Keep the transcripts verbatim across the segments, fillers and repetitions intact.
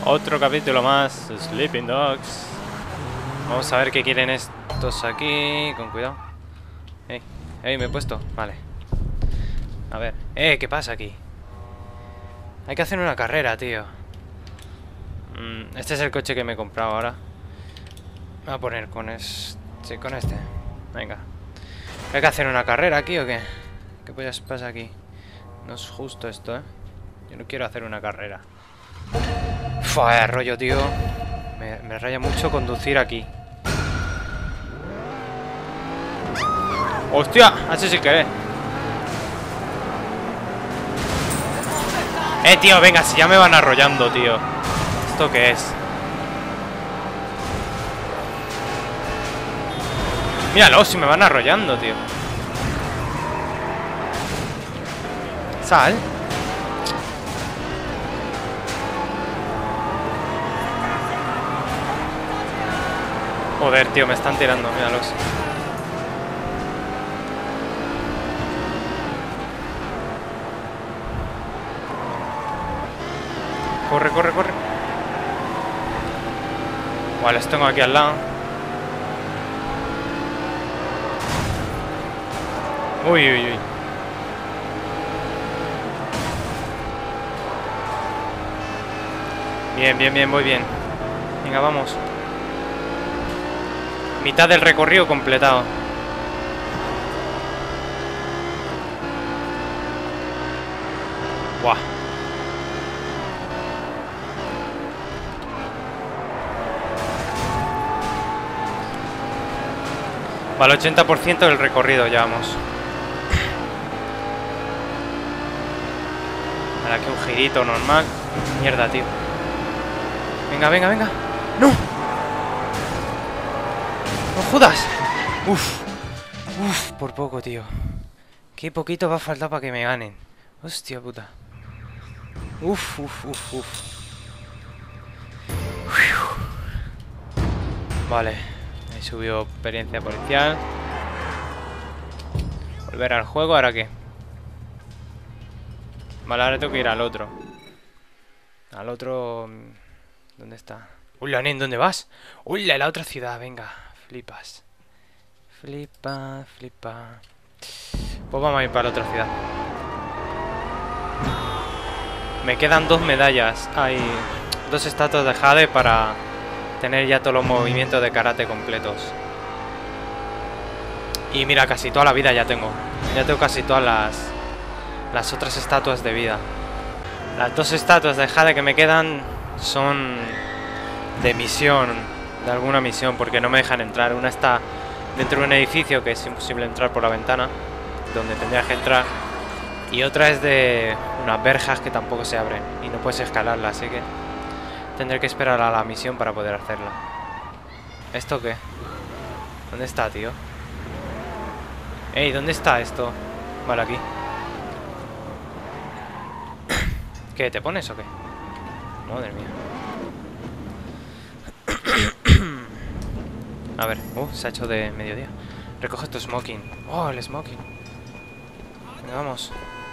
Otro capítulo más, Sleeping Dogs. Vamos a ver qué quieren estos aquí. Con cuidado. Ey, ey, me he puesto. Vale. A ver. Eh, ¿qué pasa aquí? Hay que hacer una carrera, tío. Mm, este es el coche que me he comprado ahora. Voy a poner con este. Con este. Venga. ¿Hay que hacer una carrera aquí o qué? ¿Qué pues pasa aquí? No es justo esto, ¿eh? Yo no quiero hacer una carrera. Fua, rollo, tío. Me, me raya mucho conducir aquí. ¡Hostia! Así sí que es. Eh, tío, venga, si ya me van arrollando, tío. ¿Esto qué es? Míralo, si me van arrollando, tío. Sal. Joder, tío, me están tirando, míralos. Corre, corre, corre. Vale, los tengo aquí al lado. Uy, uy, uy. Bien, bien, bien, voy bien. Venga, vamos. Mitad del recorrido completado. Buah. Vale, ochenta por ciento del recorrido ya vamos. Vale, aquí un girito normal. Mierda, tío. Venga, venga, venga. ¡No! ¡No jodas! Uf. Uf, por poco, tío. Qué poquito va a faltar para que me ganen. Hostia puta. Uf, uf, uf, uf. Vale. He subido experiencia policial. Volver al juego, ¿ahora qué? Vale, ahora tengo que ir al otro. Al otro... ¿Dónde está? ¡Hola, nen! ¿Dónde vas? ¡Hola, la otra ciudad! Venga, flipas. Flipa, flipa. Pues vamos a ir para la otra ciudad. Me quedan dos medallas. Hay dos estatuas de Jade para tener ya todos los movimientos de karate completos. Y mira, casi toda la vida ya tengo. Ya tengo casi todas las las otras estatuas de vida. Las dos estatuas de Jade que me quedan son de misión, de alguna misión, porque no me dejan entrar. Una está dentro de un edificio que es imposible entrar por la ventana, donde tendría que entrar. Y otra es de unas verjas que tampoco se abren y no puedes escalarla, así que tendré que esperar a la misión para poder hacerla. ¿Esto qué? ¿Dónde está, tío? Ey, ¿dónde está esto? Vale, aquí. ¿Qué? ¿Te pones o qué? Madre mía. A ver, uh, se ha hecho de mediodía. Recoge tu smoking. Oh, el smoking. Venga, vamos.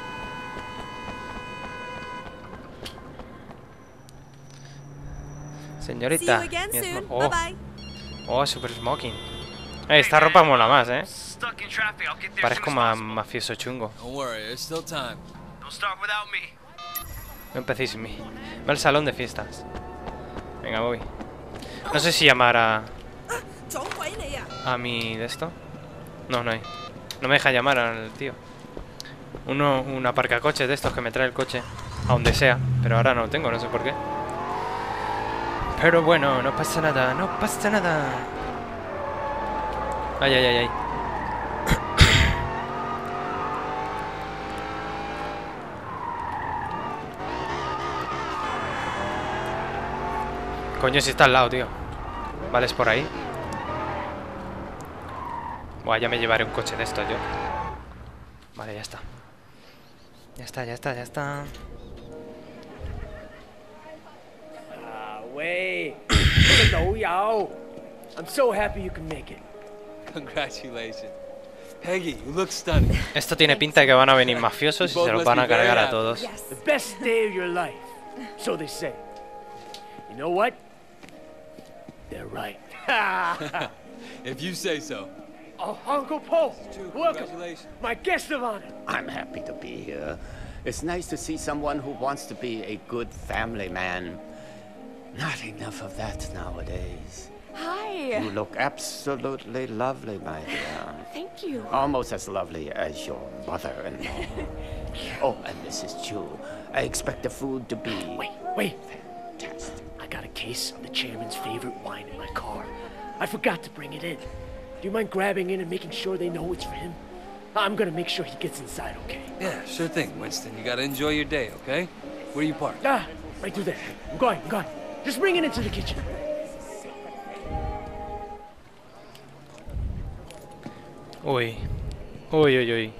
Señorita. Oh, oh, super smoking. Eh, esta ropa mola más, eh. Parezco ma mafioso chungo. No empecéis sin mí. Ve al salón de fiestas. Venga, voy. No sé si llamar a... A mi... ¿De esto? No, no hay. No me deja llamar al tío. Uno, un aparcacoches de estos que me trae el coche a donde sea. Pero ahora no lo tengo, no sé por qué. Pero bueno, no pasa nada, no pasa nada. Ay, ay, ay, ay. Coño, si está al lado, tío. Vale, es por ahí. Buah, ya me llevaré un coche de estos yo. Vale, ya está. Ya está, ya está, ya está. Ah, wey. I'm so happy you can make it. Congratulations. Peggy, you look stunning. Esto tiene pinta de que van a venir mafiosos y se los van a cargar a todos. The best day of your life, so they say. You know what? They're right. If you say so. Oh, Uncle Paul, True. welcome. Congratulations. My guest of honor. I'm happy to be here. It's nice to see someone who wants to be a good family man. Not enough of that nowadays. Hi. You look absolutely lovely, my dear. Thank you. Almost as lovely as your mother-in-law. Oh, and Missus Chu, I expect the food to be Wait, wait. fantastic. I got a case of the chairman's favorite wine in my car. I forgot to bring it in. Do you mind grabbing in and making sure they know it's for him? I'm gonna make sure he gets inside, okay? Yeah, sure thing, Winston. You gotta enjoy your day, okay? Where are you parked? Ah, right through there. I'm going, I'm going. Just bring it into the kitchen. Uy. Uy, uy, uy.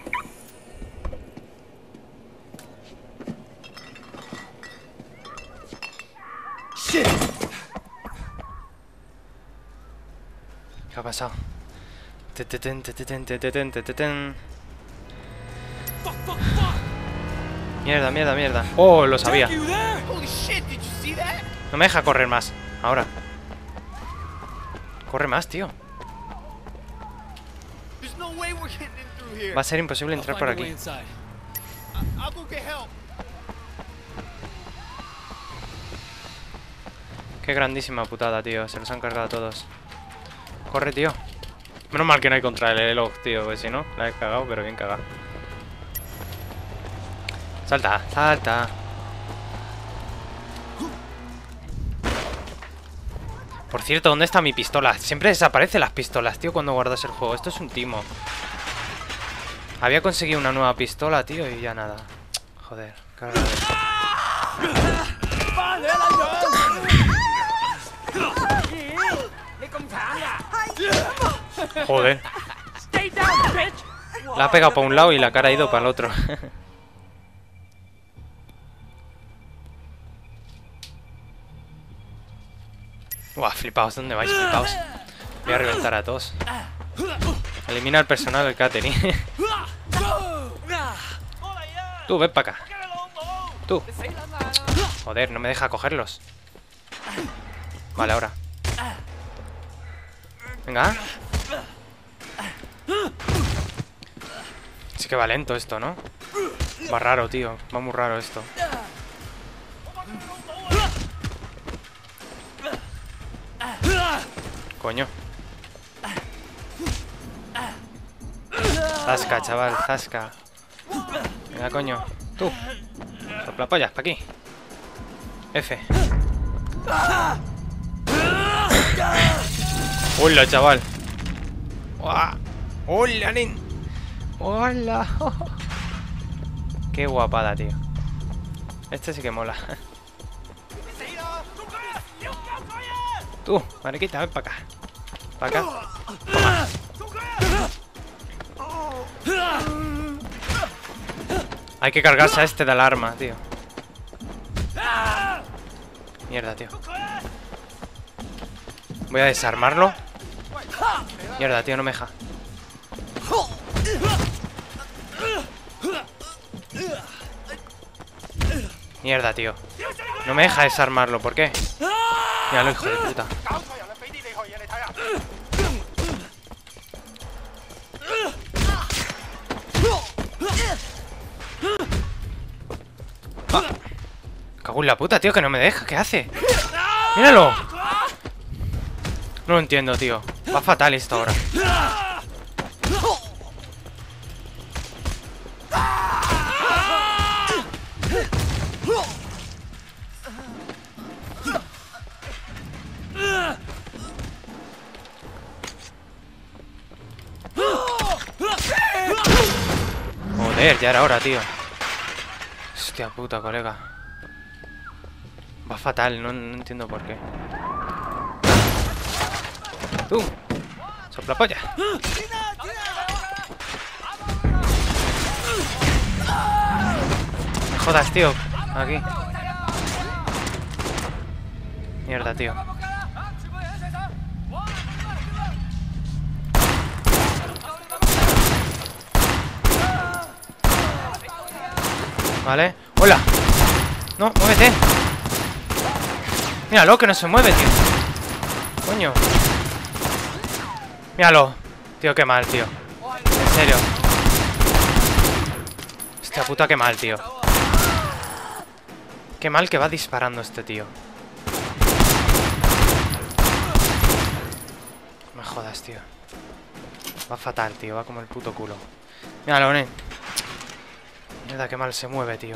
Shit! ¿Qué ha pasado? Teteten, teteten, teteten, teteten. Mierda, mierda, mierda. Oh, lo sabía. Holy shit, did you see that? No me deja correr más. Ahora. Corre más, tío. There's no way we're getting in through here. Va a ser imposible entrar por aquí. I'll go get help. Qué grandísima putada, tío. Se los han cargado a todos. Corre, tío. Menos mal que no hay contra el reloj, tío. Pues si no, la he cagado, pero bien cagado. Salta, salta. Por cierto, ¿dónde está mi pistola? Siempre desaparecen las pistolas, tío, cuando guardas el juego. Esto es un timo. Había conseguido una nueva pistola, tío, y ya nada. Joder, carga de... Joder. La ha pegado para un lado y la cara ha ido para el otro. Buah, flipaos, ¿dónde vais? Flipaos. Voy a reventar a todos. Elimina al personal del catering. Tú, ven para acá. Tú. Joder, no me deja cogerlos. Vale, ahora. Venga. Sí que va lento esto, ¿no? Va raro, tío. Va muy raro esto. Coño. Zasca, chaval, zasca. Venga, coño. Tú. Soplapollas, pa' aquí. F. Hola, chaval. Hola, nen. Hola. Qué guapada, tío. Este sí que mola. Tú, mariquita, ven para acá. Para acá. Toma. Hay que cargarse a este de alarma, tío. Mierda, tío. Voy a desarmarlo. Mierda, tío, no me deja. Mierda, tío. No me deja desarmarlo, ¿por qué? Míralo, hijo de puta. Ah. Cago en la puta, tío, que no me deja. ¿Qué hace? ¡Míralo! No lo entiendo, tío. Va fatal esto ahora. Joder, ya era hora, tío. Hostia puta, colega. Va fatal, no, no entiendo por qué. Tú, sopla polla. Me jodas, tío. Aquí. Mierda, tío. Vale. ¡Hola! No, muévete. Míralo, que no se mueve, tío. Coño. Míralo. Tío, qué mal, tío. En serio. Hostia puta, qué mal, tío. Qué mal que va disparando este tío. No me jodas, tío. Va fatal, tío. Va como el puto culo. Míralo, nen. Mierda, qué mal se mueve, tío.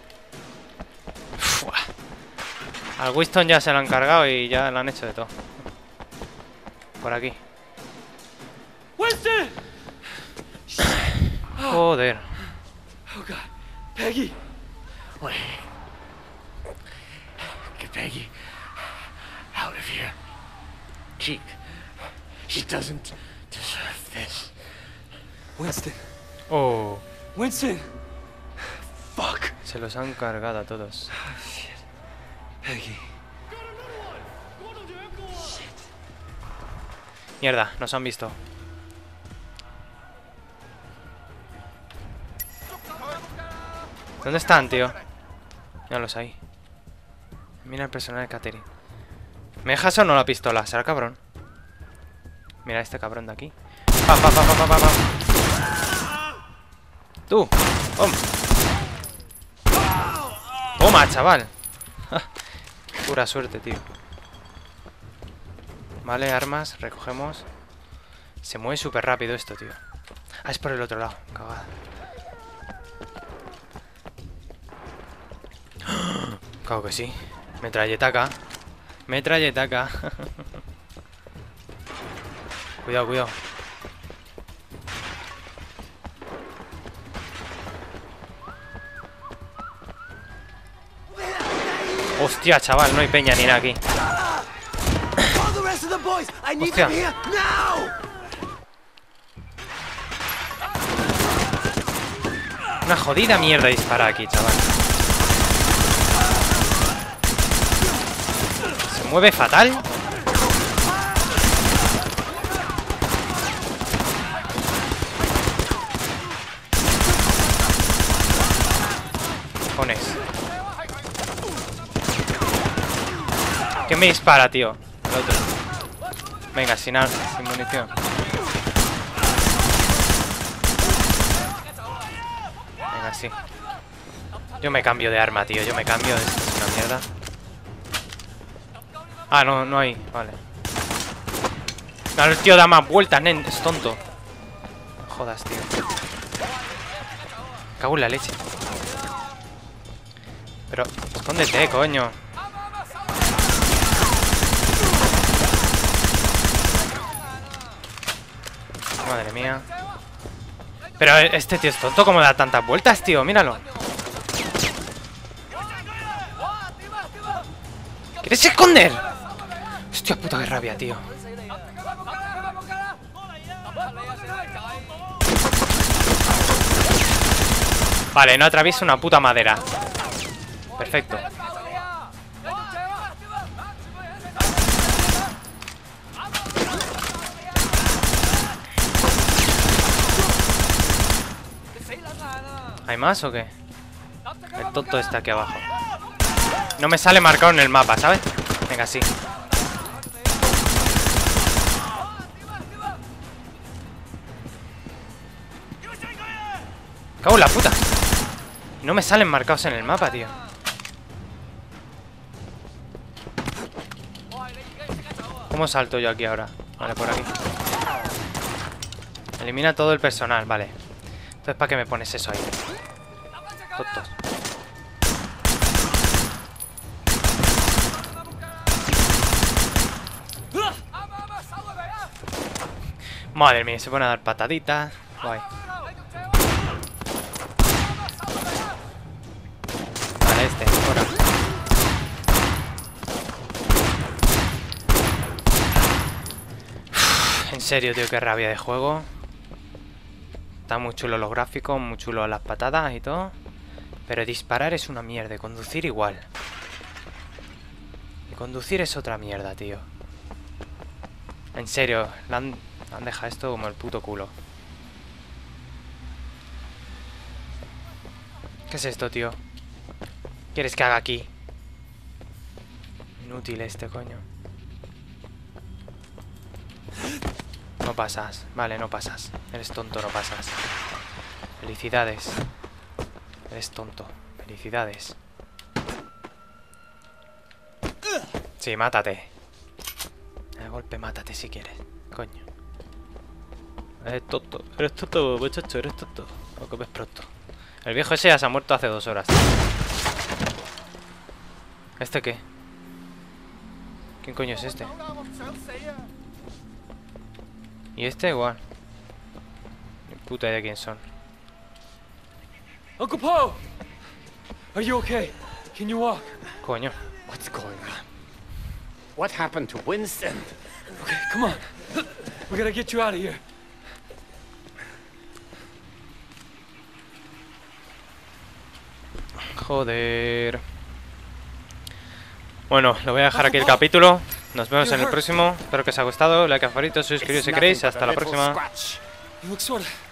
Uf. Al Winston ya se lo han cargado y ya lo han hecho de todo. Por aquí. Winston! Joder. Oh God, Peggy. Wait. Get Peggy out of here. She, she doesn't deserve this. Winston. Oh. Winston. Fuck. Se los han cargado a todos. Oh, shit. Peggy. Mierda, nos han visto. ¿Dónde están, tío? Míralos ahí. Mira el personal de Catherine. ¿Me dejas o no la pistola? ¿Será cabrón? Mira este cabrón de aquí. Pa, pa, pa, pa, pa, pa, pa. Tú. Pum. Toma, chaval. Pura suerte, tío. Vale, armas, recogemos. Se mueve súper rápido esto, tío. Ah, es por el otro lado. Cagada. Claro que sí. Metralletaca. Metralletaca. Cuidado, cuidado. Hostia, chaval, no hay peña ni nada aquí. Hostia. Una jodida mierda dispara aquí, chaval. Se mueve fatal. Cojones. ¿Quién me dispara, tío? El otro. Venga, sin, sin munición. Venga, sí. Yo me cambio de arma, tío. Yo me cambio. Esto es una mierda. Ah, no, no hay. Vale. No, el tío da más vueltas, nen. Es tonto. No jodas, tío. Cago en la leche. Pero, escóndete, coño. Madre mía. Pero este tío es tonto. ¿Cómo da tantas vueltas, tío? Míralo. ¿Quieres esconder? Hostia puta, qué rabia, tío. Vale, no atravieso una puta madera. Perfecto. ¿Hay más o qué? El tonto está aquí abajo. No me sale marcado en el mapa, ¿sabes? Venga, sí. ¡Cago en la puta! No me salen marcados en el mapa, tío. ¿Cómo salto yo aquí ahora? Vale, por aquí. Elimina todo el personal, vale. Entonces, ¿para qué me pones eso ahí? Tontos. Madre mía, se pone a dar pataditas. Guay. Vale, este, fuera. Uf, en serio, tío, qué rabia de juego. Está muy chulo los gráficos, muy chulo las patadas y todo. Pero disparar es una mierda, y conducir igual. Y conducir es otra mierda, tío. En serio, le han, han dejado esto como el puto culo. ¿Qué es esto, tío? ¿Qué quieres que haga aquí? Inútil este, coño. No pasas. Vale, no pasas. Eres tonto, no pasas. Felicidades. Eres tonto. Felicidades. Sí, mátate. De golpe, mátate si quieres. Coño. Eres tonto. Eres tonto, muchacho. Eres tonto. Lo comes pronto. El viejo ese ya se ha muerto hace dos horas. ¿Este qué? ¿Quién coño es este? Y este igual. Ni puta idea de quién son. Uncle Poe! Are you okay? Can you walk? Coño. What's going on? What happened to Winston? Okay, come on. We gotta get you out of here. Joder. Bueno, lo voy a dejar aquí el capítulo. Nos vemos en el próximo. Espero que os haya gustado. Like a favorito, suscribiros si queréis. Hasta la próxima. You look sort of